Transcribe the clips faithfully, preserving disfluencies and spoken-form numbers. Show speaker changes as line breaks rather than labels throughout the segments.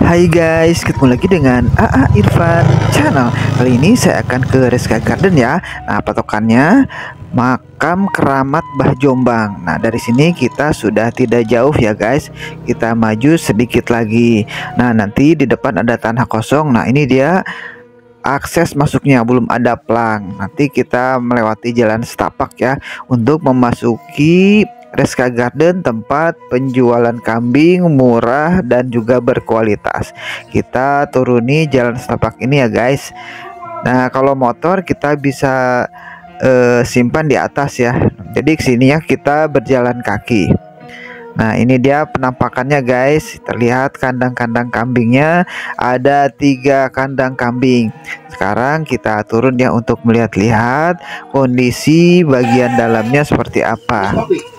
Hai guys, ketemu lagi dengan A A Irfan Channel. Kali ini saya akan ke Reska Garden ya. Nah, patokannya makam keramat Mbah Jombang. Nah, dari sini kita sudah tidak jauh ya guys. Kita maju sedikit lagi. Nah, nanti di depan ada tanah kosong. Nah, ini dia akses masuknya, belum ada plang. Nanti kita melewati jalan setapak ya untuk memasuki Reska Garden, tempat penjualan kambing murah dan juga berkualitas. Kita turuni jalan setapak ini ya guys. Nah, kalau motor kita bisa uh, simpan di atas ya. Jadi kesini ya kita berjalan kaki. Nah, ini dia penampakannya guys. Terlihat kandang-kandang kambingnya, ada tiga kandang kambing. Sekarang kita turun ya untuk melihat-lihat kondisi bagian dalamnya seperti apa.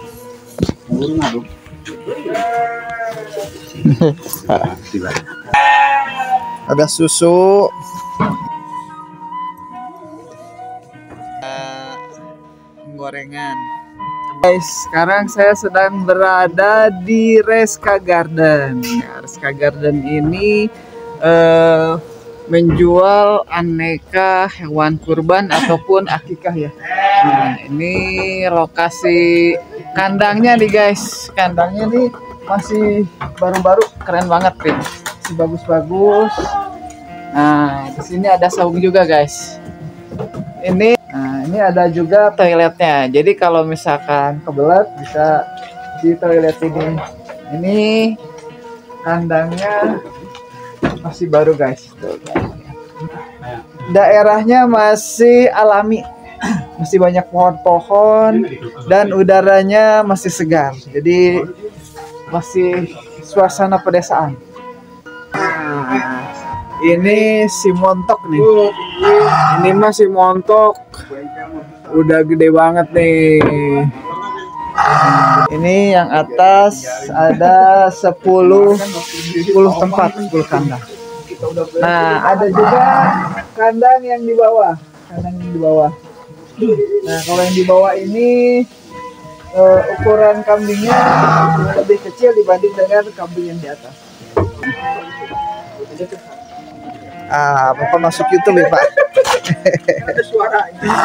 Ada susu, uh, gorengan. Guys, sekarang saya sedang berada di Reska Garden. Ya, Reska Garden ini uh, menjual aneka hewan kurban ataupun akikah ya. Nah, ini lokasi kandangnya nih guys. Kandangnya nih masih baru-baru, keren banget nih. Masih bagus-bagus. Nah, di sini ada saung juga guys. Ini, nah ini ada juga toiletnya. Jadi kalau misalkan kebelet bisa di toilet ini. Ini kandangnya masih baru guys. Tuh, guys. Daerahnya masih alami, masih banyak pohon-pohon dan udaranya masih segar. Jadi masih suasana pedesaan. Nah, ini si montok nih. Ini mah si montok. Udah gede banget nih. Ini yang atas ada sepuluh tempat, sepuluh kandang. Nah, ada juga kandang yang di bawah, kandang yang di bawah. Nah, kalau yang di bawah ini uh, ukuran kambingnya lebih kecil dibanding dengan kambing yang di atas. Ah, Bapak masuk YouTube ya, Pak. Ada suara.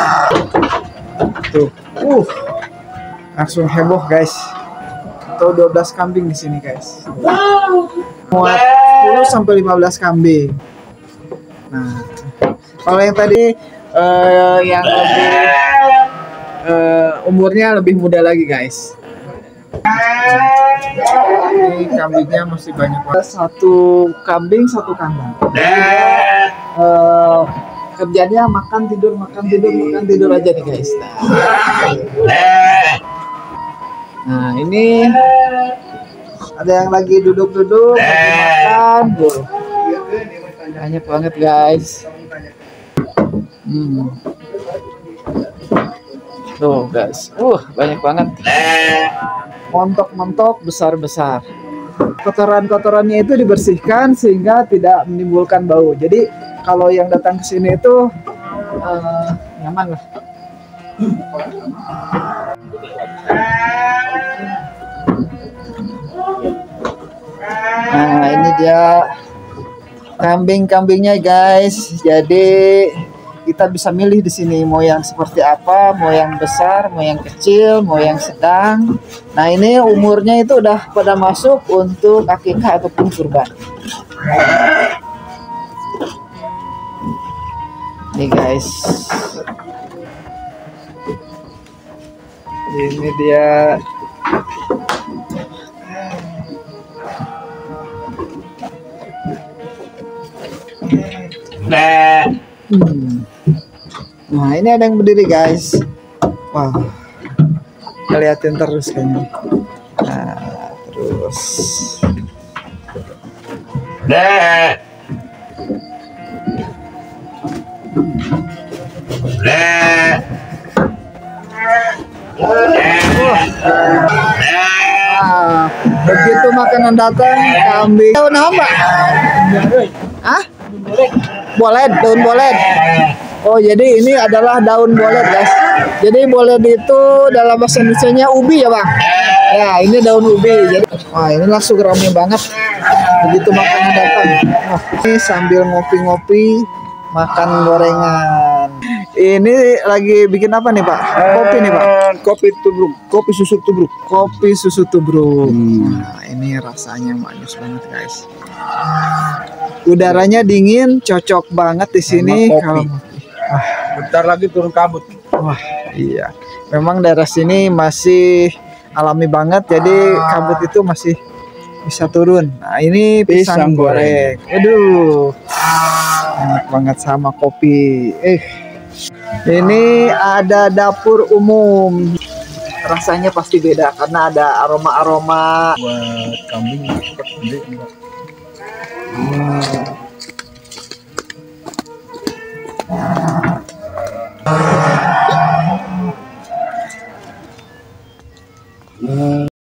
Tuh, uh, langsung heboh guys. Tuh dua belas kambing di sini guys. Muat sepuluh sampai lima belas kambing. Nah, kalau yang tadi uh, yang lebih uh, umurnya lebih muda lagi guys. Ini kambingnya masih banyak. Satu kambing satu kandang. Uh, kerjanya makan tidur makan tidur makan tidur aja nih guys. Nah, nah ini ada yang lagi duduk-duduk lagi makan tuh. Banyak banget guys. Hmm. Tuh guys, uh banyak banget. Montok-montok besar-besar. Kotoran-kotorannya itu dibersihkan sehingga tidak menimbulkan bau. Jadi kalau yang datang ke sini itu uh, nyaman lah. Nah, ini dia kambing-kambingnya guys. Jadi kita bisa milih di sini mau yang seperti apa, mau yang besar, mau yang kecil, mau yang sedang. Nah, ini umurnya itu udah pada masuk untuk akikah ataupun kurban. Nih guys. Ini dia. Hmm. Nah, ini ada yang berdiri guys. Wow, kelihatan terus kayaknya. Nah, terus. Nah. Nah. Nah, begitu makanan datang, kambing. Daun apa? Ah? Bolet, daun bolet. Oh, jadi ini adalah daun bolet guys. Jadi bolet itu dalam bahasa Indonesianya ubi ya bang. Ya, ini daun ubi. Jadi, wah ini langsung rame banget. begitu makanan datang. Oh, ini sambil ngopi-ngopi, makan gorengan. Ini lagi bikin apa nih Pak? Kopi nih Pak?
Kopi tubruk, kopi susu tubruk.
Kopi susu tubruk.
Hmm.
Nah, ini rasanya manis banget guys. Udaranya dingin, cocok banget di sini.
Sama kopi.
Kalau
Ah, bentar lagi turun kabut.
wah iya, memang daerah sini masih alami banget, jadi kabut itu masih bisa turun. Nah ini pisang,
Pisang
goreng. Aduh, enak banget sama kopi. Eh, ini ada dapur umum. Rasanya pasti beda karena ada aroma-aroma.
Buat kambing gede.
Hmm.